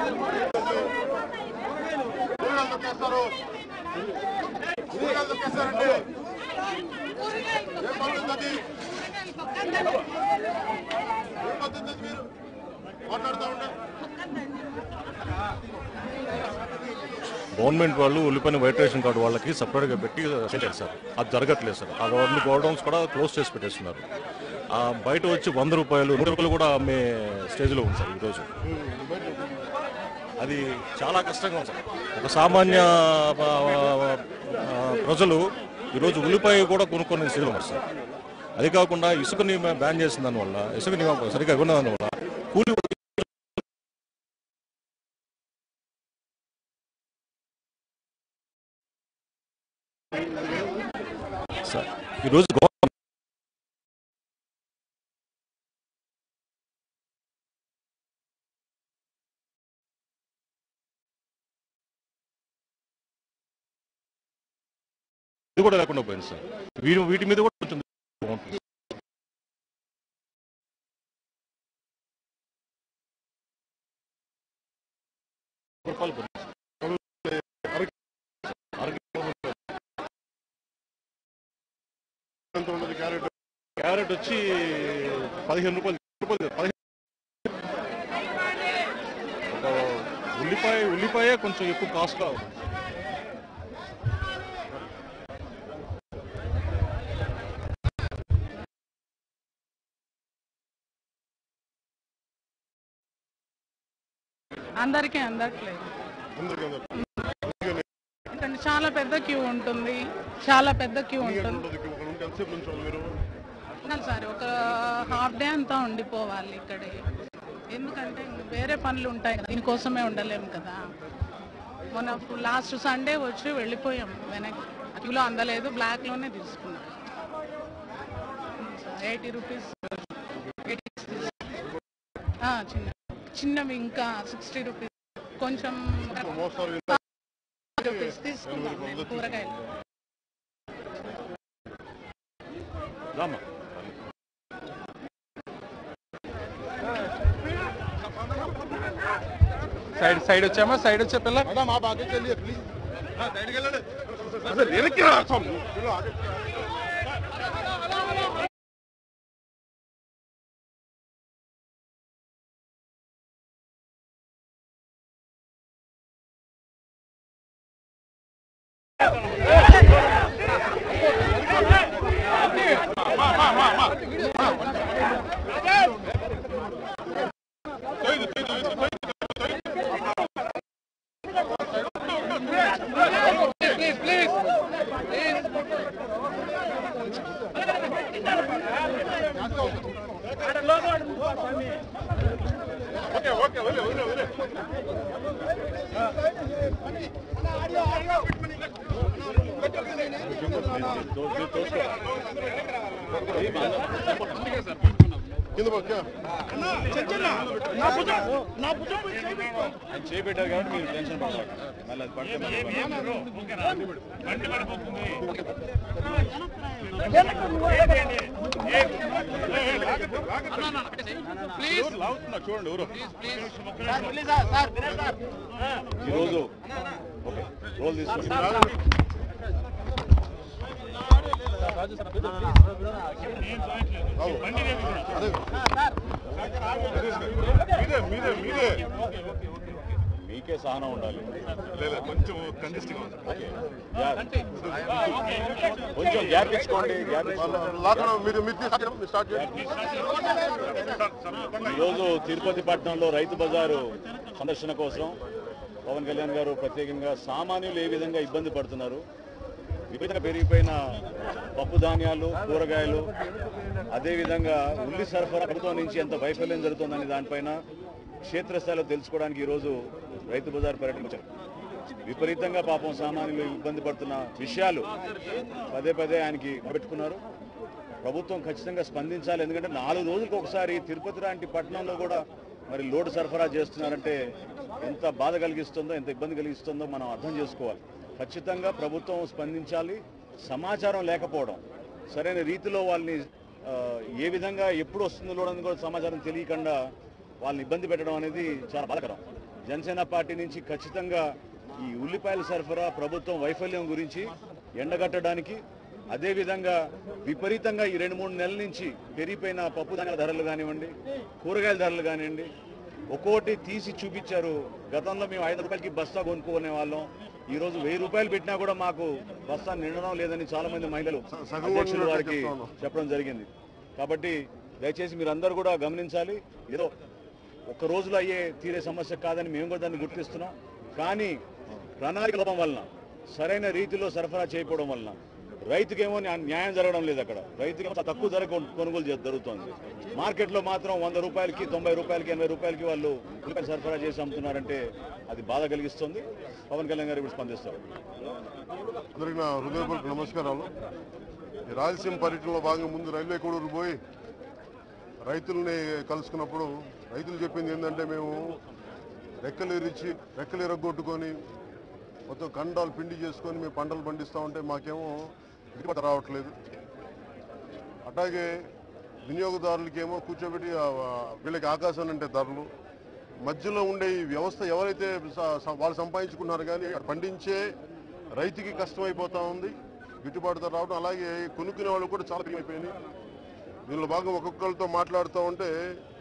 Government వాళ్ళు ఉల్లిపాయని white ration card వాళ్ళకి సపరేట్గా పెట్టి చేశారు సార్. అది జరగట్లేదు సార్. ఆ గవర్నమెంట్ గోడౌన్స్ కూడా క్లోజ్ చేసి పెట్టేస్తున్నారు. బయట వచ్చి 100 రూపాయలు 100 రూపాయలు కూడా అమ్మే స్టేజ్లో ఉంది సార్ ఈరోజు. అది చాలా కష్టంగా ఉంది సార్. ఒక సామాన్య ప్రజలు ఈరోజు ఉల్లిపాయ కూడా కొనుక్కొని స్టేజ్లో ఉన్నారు సార్. అది కాకుండా ఇసుకని బ్యాన్ చేసిన దానివల్ల, ఇసుకని సరిగ్గా ఇవ్వడం దానివల్ల కూలి సార్ ఈరోజు ఇది కూడా లేకుండా పోయింది సార్. వీటి మీద కూడా కొంచెం బాగుంటుంది. క్యారెట్ వచ్చి 15 రూపాయలు. ఉల్లిపాయ కొంచెం ఎక్కువ కాస్ట్ గా ఉంది. అందరికీ అందట్లేదు. చాలా పెద్ద క్యూ ఉంటుంది. సరే ఒక హాఫ్ డే అంతా ఉండిపోవాలి ఇక్కడే. ఎందుకంటే వేరే పనులు ఉంటాయి కదా, దీనికోసమే ఉండలేము కదా. మొన్న లాస్ట్ సండే వచ్చి వెళ్ళిపోయాం వెనక్కి. క్యూలో అందలేదు, బ్లాక్లోనే తీసుకున్నాం. 80 రూపీస్ చిన్నవి ఇంకా 60 రూపీస్. కొంచెం రూపీస్ తీసుకున్నాం కూరగాయలు. సైడ్ వచ్చామా? సైడ్ వచ్చే పిల్ల చేపెట్టారు కాబట్టి మీరు టెన్షన్ పడతారు. చూడండి ఈరోజు రోల్ తీసుకుంటున్నారు. మీకే సహనం ఉండాలి. కొంచెం గ్యాప్ ఇచ్చుకోండి. ఈరోజు తిరుపతి పట్టణంలో రైతు బజారు సందర్శన కోసం పవన్ కళ్యాణ్ గారు ప్రత్యేకంగా సామాన్యులు ఏ విధంగా ఇబ్బంది పడుతున్నారు, విపరీతంగా పెరిగిపోయిన పప్పు ధాన్యాలు, కూరగాయలు, అదేవిధంగా ఉల్లి సరఫరా ప్రభుత్వం నుంచి ఎంత వైఫల్యం జరుగుతుందని దానిపైన క్షేత్రస్థాయిలో తెలుసుకోవడానికి ఈరోజు రైతు బజార్ పర్యటన వచ్చారు. విపరీతంగా పాపం సామాన్యులు ఇబ్బంది పడుతున్న విషయాలు పదే పదే ఆయనకి పెట్టుకున్నారు. ప్రభుత్వం ఖచ్చితంగా స్పందించాలి. ఎందుకంటే 4 రోజులకు ఒకసారి తిరుపతి లాంటి పట్టణంలో కూడా మరి లోడ్ సరఫరా చేస్తున్నారంటే ఎంత బాధ కలిగిస్తుందో, ఎంత ఇబ్బంది కలిగిస్తుందో మనం అర్థం చేసుకోవాలి. ఖచ్చితంగా ప్రభుత్వం స్పందించాలి. సమాచారం లేకపోవడం, సరైన రీతిలో వాళ్ళని ఏ విధంగా ఎప్పుడు వస్తుందో కూడా సమాచారం తెలియకుండా వాళ్ళని ఇబ్బంది పెట్టడం అనేది చాలా బాధాకరం. జనసేన పార్టీ నుంచి ఖచ్చితంగా ఈ ఉల్లిపాయల సరఫరా ప్రభుత్వం వైఫల్యం గురించి ఎండగట్టడానికి, అదేవిధంగా విపరీతంగా ఈ 2-3 నెలల నుంచి పెరిగిపోయిన పప్పు ధాన్యాల ధరలు కానివ్వండి, కూరగాయల ధరలు కానివ్వండి, ఒక్కొక్కటి తీసి చూపించారు. గతంలో మేము 5 రూపాయలకి బస్తా కొనుక్కునే వాళ్ళం, ఈరోజు 1000 రూపాయలు పెట్టినా కూడా మాకు బస్తా నిండడం లేదని చాలా మంది మహిళలు అధ్యక్షులు వారికి చెప్పడం జరిగింది. కాబట్టి దయచేసి మీరందరూ కూడా గమనించాలి. ఏదో ఒక్క రోజులో అయ్యే తీరే సమస్య కాదని మేము కూడా దాన్ని గుర్తిస్తున్నాం. కానీ ప్రణాళిక లోపం వలన, సరైన రీతిలో సరఫరా చేయకపోవడం వలన రైతుకేమో న్యాయం జరగడం లేదు. అక్కడ రైతుకేమో తక్కువ ధర కొనుగోలు జరుగుతోంది. మార్కెట్లో మాత్రం 100 రూపాయలకి, 90 రూపాయలకి, 80 రూపాయలకి వాళ్ళు ఉల్లిపాయలు సరఫరా చేసి అమ్ముతున్నారంటే అది బాధ కలిగిస్తుంది. పవన్ కళ్యాణ్ గారు ఇప్పుడు స్పందిస్తారు. అందరికీ నా హృదయపూర్వక నమస్కారాలు. ఈ రాయలసీమ పర్యటనలో భాగంగా ముందు రైల్వే కోడూరు పోయి రైతుల్ని కలుసుకున్నప్పుడు రైతులు చెప్పింది ఏంటంటే, మేము రెక్కలు ఎరగొట్టుకొని మొత్తం కండాలు పిండి చేసుకొని మేము పంటలు పండిస్తూ ఉంటే మాకేమో గిట్టుబాటు రావట్లేదు. అట్లాగే వినియోగదారులకేమో కూర్చోబెట్టి వీళ్ళకి ఆకాశం అంటే ధరలు, మధ్యలో ఉండే ఈ వ్యవస్థ ఎవరైతే వాళ్ళు సంపాదించుకున్నారు కానీ పండించే రైతుకి కష్టమైపోతూ ఉంది, గిట్టుబాటు ధర రావడం. అలాగే కొనుక్కునే వాళ్ళు కూడా చాలా పెరిగిపోయినాయి. దీనిలో భాగం ఒక్కొక్కరితో మాట్లాడుతూ ఉంటే,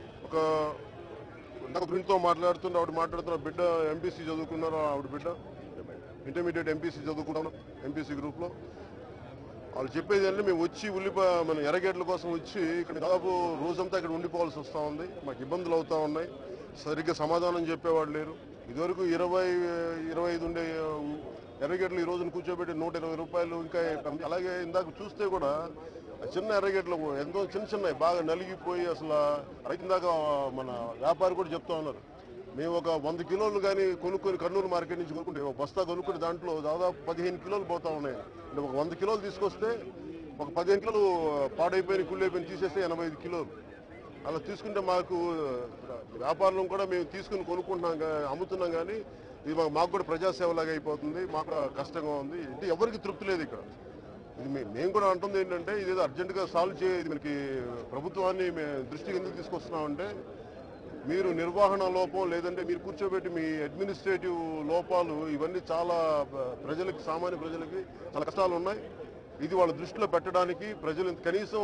నాకు ఫ్రెండ్తో మాట్లాడుతుంటే ఆవిడ మాట్లాడుతున్న బిడ్డ ఎంపీసీ చదువుకున్నారు, ఆవిడ బిడ్డ ఇంటర్మీడియట్ ఎంపీసీ చదువుకుంటాను ఎంపీసీ గ్రూప్లో. వాళ్ళు చెప్పేది అంటే, మేము వచ్చి మన ఎర్రగేట్ల కోసం వచ్చి ఇక్కడ దాదాపు రోజంతా ఇక్కడ ఉండిపోవాల్సి వస్తూ ఉంది, మాకు ఇబ్బందులు అవుతూ ఉన్నాయి, సరిగ్గా సమాధానం చెప్పేవాడు లేరు. ఇదివరకు 20-25 ఉండే ఎర్రగేట్లు ఈ రోజున కూర్చోబెట్టి 120 రూపాయలు. ఇంకా అలాగే ఇందాక చూస్తే కూడా చిన్న ఎర్రగేట్లు ఎంతో చిన్నవి బాగా నలిగిపోయి అసలు రైతు దాకా మన వ్యాపారి కూడా చెప్తా ఉన్నారు, మేము ఒక 100 కిలోలు కానీ కొనుక్కొని కర్నూలు మార్కెట్ నుంచి కొనుక్కుంటే ఒక బస్తా కొనుక్కుంటే దాంట్లో దాదాపు 15 కిలోలు పోతా ఉన్నాయి. అంటే ఒక 100 కిలోలు తీసుకొస్తే ఒక 15 కిలోలు పాడైపోయిన కుళ్ళైపోయిన తీసేస్తే 85 కిలోలు. అలా తీసుకుంటే మాకు వ్యాపారం కూడా మేము తీసుకుని కొనుక్కుంటున్నాం, అమ్ముతున్నాం, కానీ ఇది మాకు కూడా ప్రజాసేవలాగా అయిపోతుంది, మాకు కూడా కష్టంగా ఉంది. అంటే ఎవరికి తృప్తి లేదు ఇక్కడ. ఇది మేము కూడా అంటుంది ఏంటంటే, ఇదేదో అర్జెంటుగా సాల్వ్ చేయాలి. మనకి ప్రభుత్వాన్ని దృష్టికి ఎందుకు తీసుకొస్తున్నామంటే, మీరు నిర్వహణ లోపం లేదంటే మీరు కూర్చోబెట్టి మీ అడ్మినిస్ట్రేటివ్ లోపాలు ఇవన్నీ చాలా ప్రజలకి, సామాన్య ప్రజలకి చాలా కష్టాలు ఉన్నాయి. ఇది వాళ్ళ దృష్టిలో పెట్టడానికి ప్రజలు కనీసం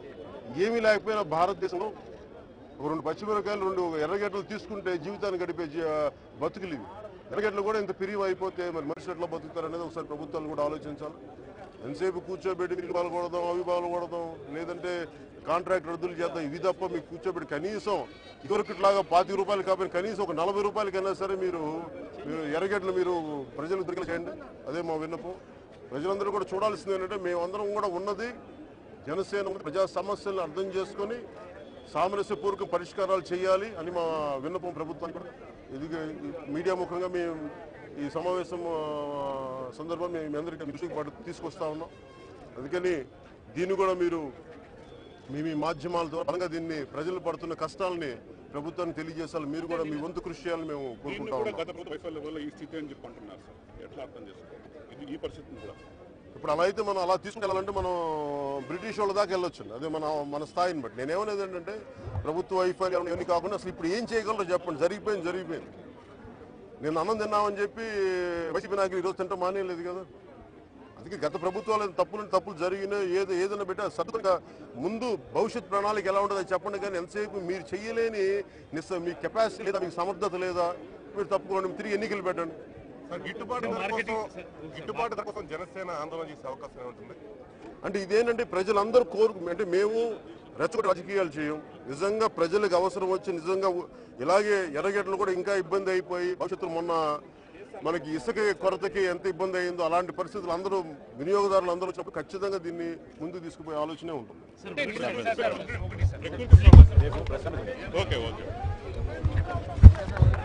ఏమీ లేకపోయినా భారతదేశంలో ఒక 2 పచ్చిమిరకాయలు 2 ఎర్రగడ్డలు తీసుకుంటే జీవితాన్ని గడిపే బతుకులు ఇవి. ఎర్రగడ్డలు కూడా ఇంత పిరివి అయిపోతే మరి మనుషులు ఎట్లా బతుకుతారనేది ఒకసారి ప్రభుత్వాలు కూడా ఆలోచించాలి. ఎంతసేపు కూర్చోబెట్టి నీళ్ళు పాల్గొడదాం, అవి పాల్గొడదాం, లేదంటే కాంట్రాక్ట్ రద్దులు చేద్దాం, ఇవి తప్ప మీకు కూర్చోబెట్టి కనీసం ఇదివరకులాగా 25 రూపాయలు కాబట్టి కనీసం ఒక 40 రూపాయలకైనా సరే మీరు ఎర్రగడ్డలు మీరు ప్రజలకు దగ్గర చేయండి. అదే మా విన్నపం. ప్రజలందరూ కూడా చూడాల్సింది ఏంటంటే, మేమందరం కూడా ఉన్నది జనసేన ప్రజా సమస్యలను అర్థం చేసుకొని సామరస్యపూర్వక పరిష్కారాలు చేయాలి అని మా విన్నపం ప్రభుత్వం కూడా. ఇది మీడియా ముఖంగా మేము ఈ సమావేశం సందర్భం మేము అందరికీ దృష్టికి తీసుకొస్తా ఉన్నాం. అందుకని దీన్ని కూడా మీరు మీ మాధ్యమాలతో బలంగా దీన్ని ప్రజలు పడుతున్న కష్టాలని ప్రభుత్వాన్ని తెలియజేసాలి. మీరు కూడా మీ వంతు కృషి చేయాలని మేము కోరుకుంటాం. ఇప్పుడు అలా అయితే మనం అలా తీసుకెళ్ళాలంటే మనం బ్రిటిష్ వాళ్ళ దాకా వెళ్ళొచ్చు. అదే మన స్థాయిని బట్టి. నేనేమనేది ఏంటంటే, ప్రభుత్వ వైఫల్యం ఇవన్నీ కాకుండా అసలు ఇప్పుడు ఏం చేయగలరో చెప్పండి. జరిగిపోయింది. నేను అన్నం తిన్నామని చెప్పి వైసీపీ నాయకులు ఈరోజు తింటే మానేయలేదు కదా. అందుకే గత ప్రభుత్వాలు తప్పులు జరిగినా ఏదైనా పెట్టి సర్దుగా ముందు భవిష్యత్ ప్రణాళిక ఎలా ఉంటుందో చెప్పండి. కానీ ఎంతసేపు మీరు చెయ్యలేని మీ కెపాసిటీ లేదా, మీకు సమర్థత లేదా, మీరు తప్పుకోండి, తిరిగి ఎన్నికలు పెట్టండి. గిట్టుబాటు ధర కోసం జనసేన ఆందోళన చేసే అవకాశం ఉంటుంది. అంటే ఇదేంటంటే ప్రజలందరూ అంటే మేము రెచ్చగొట్టి రాజకీయాలు చేయం. నిజంగా ప్రజలకు అవసరం వచ్చి నిజంగా ఇలాగే ఎర్రగడ్డలు కూడా ఇంకా ఇబ్బంది అయిపోయి భవిష్యత్తులో మొన్న మనకి ఇసుక కొరతకి ఎంత ఇబ్బంది అయిందో అలాంటి పరిస్థితులు అందరూ వినియోగదారులు అందరూ వచ్చినప్పుడు ఖచ్చితంగా దీన్ని ముందుకు తీసుకుపోయే ఆలోచనే ఉంటుంది. ఓకే